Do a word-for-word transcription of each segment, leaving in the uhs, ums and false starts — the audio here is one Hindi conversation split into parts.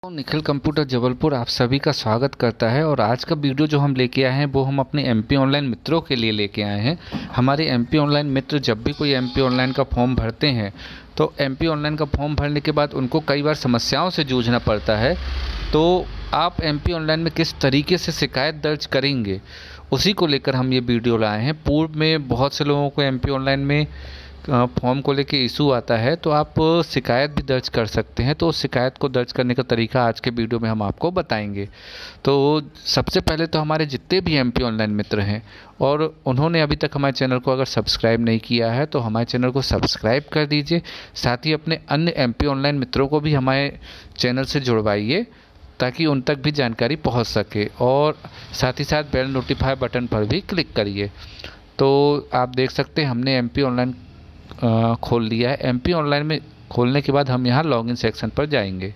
निखिल कंप्यूटर जबलपुर आप सभी का स्वागत करता है। और आज का वीडियो जो हम लेके आए हैं वो हम अपने एमपी ऑनलाइन मित्रों के लिए लेके आए हैं। हमारे एमपी ऑनलाइन मित्र जब भी कोई एमपी ऑनलाइन का फॉर्म भरते हैं तो एमपी ऑनलाइन का फॉर्म भरने के बाद उनको कई बार समस्याओं से जूझना पड़ता है। तो आप एमपी ऑनलाइन में किस तरीके से शिकायत दर्ज करेंगे उसी को लेकर हम ये वीडियो लाए हैं। पूर्व में बहुत से लोगों को एमपी ऑनलाइन में फॉर्म को लेके इशू आता है तो आप शिकायत भी दर्ज कर सकते हैं। तो उस शिकायत को दर्ज करने का तरीका आज के वीडियो में हम आपको बताएंगे। तो सबसे पहले तो हमारे जितने भी एमपी ऑनलाइन मित्र हैं और उन्होंने अभी तक हमारे चैनल को अगर सब्सक्राइब नहीं किया है तो हमारे चैनल को सब्सक्राइब कर दीजिए। साथ ही अपने अन्य एमपी ऑनलाइन मित्रों को भी हमारे चैनल से जुड़वाइए ताकि उन तक भी जानकारी पहुंच सके। और साथ ही साथ बेल नोटिफाई बटन पर भी क्लिक करिए। तो आप देख सकते हैं हमने एमपी ऑनलाइन खोल लिया है। एमपी ऑनलाइन में खोलने के बाद हम यहाँ लॉगिन सेक्शन पर जाएंगे।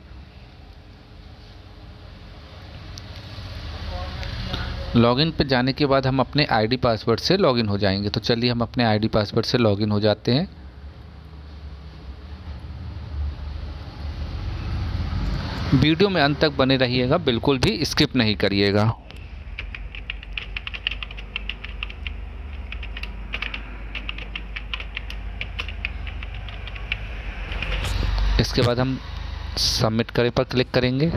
लॉगिन पे जाने के बाद हम अपने आईडी पासवर्ड से लॉगिन हो जाएंगे। तो चलिए हम अपने आईडी पासवर्ड से लॉगिन हो जाते हैं। वीडियो में अंत तक बने रहिएगा, बिल्कुल भी स्किप नहीं करिएगा। इसके बाद हम सबमिट करें पर क्लिक करेंगे।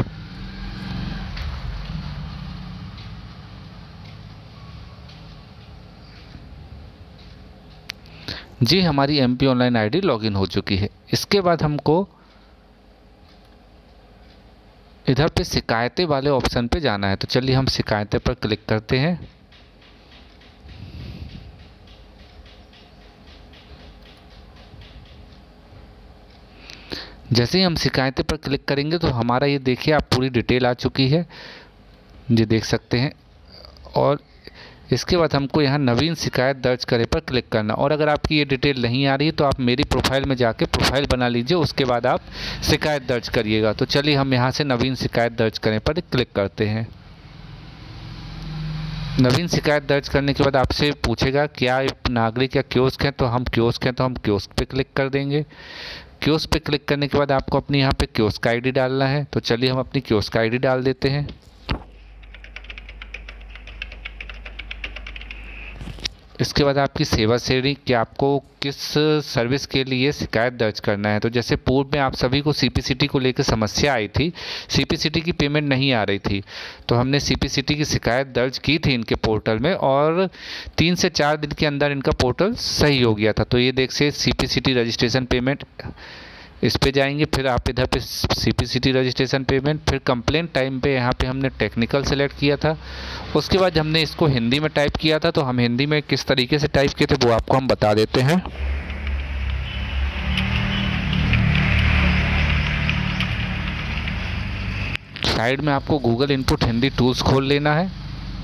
जी हमारी एमपी ऑनलाइन आईडी लॉगिन हो चुकी है। इसके बाद हमको इधर पे शिकायतें वाले ऑप्शन पे जाना है। तो चलिए हम शिकायतें पर क्लिक करते हैं। जैसे ही हम शिकायतें पर क्लिक करेंगे तो हमारा ये देखिए आप पूरी डिटेल आ चुकी है, ये देख सकते हैं। और इसके बाद हमको यहाँ नवीन शिकायत दर्ज करें पर क्लिक करना। और अगर आपकी ये डिटेल नहीं आ रही है तो आप मेरी प्रोफाइल में जाके प्रोफाइल बना लीजिए, उसके बाद आप शिकायत दर्ज करिएगा। तो चलिए हम यहाँ से नवीन शिकायत दर्ज करें पर क्लिक करते हैं। नवीन शिकायत दर्ज करने के बाद आपसे पूछेगा क्या नागरिक या कियोस्क है, तो हम कियोस्क हैं तो हम कियोस्क पे क्लिक कर देंगे। कियोस्क पे क्लिक करने के बाद आपको अपनी यहाँ पे कियोस्क आईडी डालना है। तो चलिए हम अपनी कियोस्क आईडी डाल देते हैं। इसके बाद आपकी सेवा श्रेणी कि आपको किस सर्विस के लिए शिकायत दर्ज करना है। तो जैसे पूर्व में आप सभी को सीपीसीटी को लेकर समस्या आई थी, सीपीसीटी की पेमेंट नहीं आ रही थी, तो हमने सीपीसीटी की शिकायत दर्ज की थी इनके पोर्टल में और तीन से चार दिन के अंदर इनका पोर्टल सही हो गया था। तो ये देख से सीपीसीटी रजिस्ट्रेशन पेमेंट, इस पे जाएंगे, फिर आप इधर पे सीपीसीटी रजिस्ट्रेशन पेमेंट, फिर कंप्लेंट टाइम पे यहाँ पे हमने टेक्निकल सेलेक्ट किया था। उसके बाद हमने इसको हिंदी में टाइप किया था। तो हम हिंदी में किस तरीके से टाइप किए थे वो आपको हम बता देते हैं। साइड में आपको गूगल इनपुट हिंदी टूल्स खोल लेना है।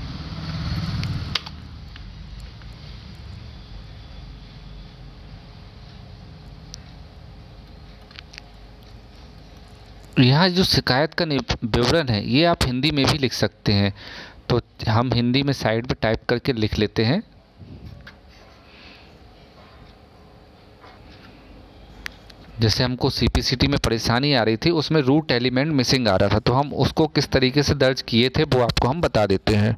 यहाँ जो शिकायत का विवरण है ये आप हिंदी में भी लिख सकते हैं। तो हम हिंदी में साइड पे टाइप करके लिख लेते हैं। जैसे हमको सीपीसीटी में परेशानी आ रही थी, उसमें रूट एलिमेंट मिसिंग आ रहा था, तो हम उसको किस तरीके से दर्ज किए थे वो आपको हम बता देते हैं।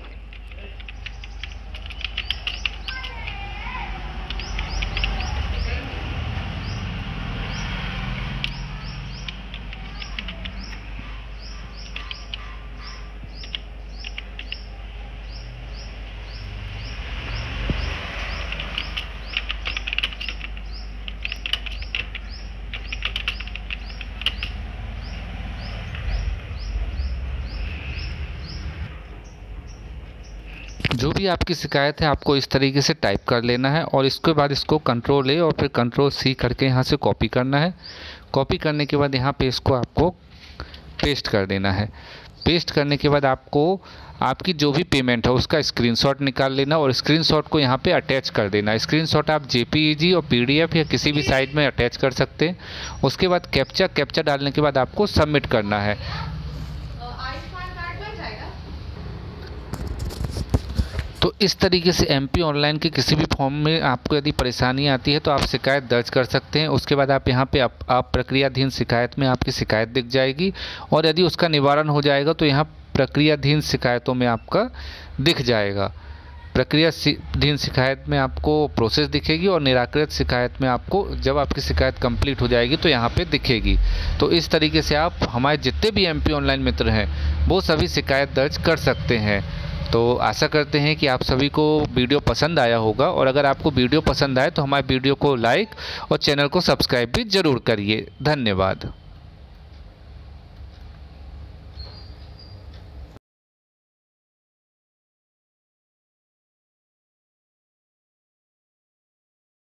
जो भी आपकी शिकायत है आपको इस तरीके से टाइप कर लेना है और इसके बाद इसको कंट्रोल ए और फिर कंट्रोल सी करके यहाँ से कॉपी करना है। कॉपी करने के बाद यहाँ पे इसको आपको पेस्ट कर देना है। पेस्ट करने के बाद आपको आपकी जो भी पेमेंट है उसका स्क्रीनशॉट निकाल लेना और स्क्रीनशॉट को यहाँ पे अटैच कर देना। स्क्रीनशॉट आप जेपीईजी और पीडीएफ या किसी भी साइट में अटैच कर सकते हैं। उसके बाद कैप्चा कैप्चा डालने के बाद आपको सबमिट करना है। तो इस तरीके से एमपी ऑनलाइन के किसी भी फॉर्म में आपको यदि परेशानी आती है तो आप शिकायत दर्ज कर सकते हैं। उसके बाद आप यहाँ पे आप, आप प्रक्रियाधीन शिकायत में आपकी शिकायत दिख जाएगी और यदि उसका निवारण हो जाएगा तो यहाँ प्रक्रियाधीन शिकायतों में आपका दिख जाएगा। प्रक्रियाधीन शिकायत में आपको प्रोसेस दिखेगी और निराकृत शिकायत में आपको जब आपकी शिकायत कंप्लीट हो जाएगी तो यहाँ पे दिखेगी। तो इस तरीके से आप हमारे जितने भी एमपी ऑनलाइन मित्र हैं वो सभी शिकायत दर्ज कर सकते हैं। तो आशा करते हैं कि आप सभी को वीडियो पसंद आया होगा, और अगर आपको वीडियो पसंद आए तो हमारे वीडियो को लाइक और चैनल को सब्सक्राइब भी ज़रूर करिए। धन्यवाद।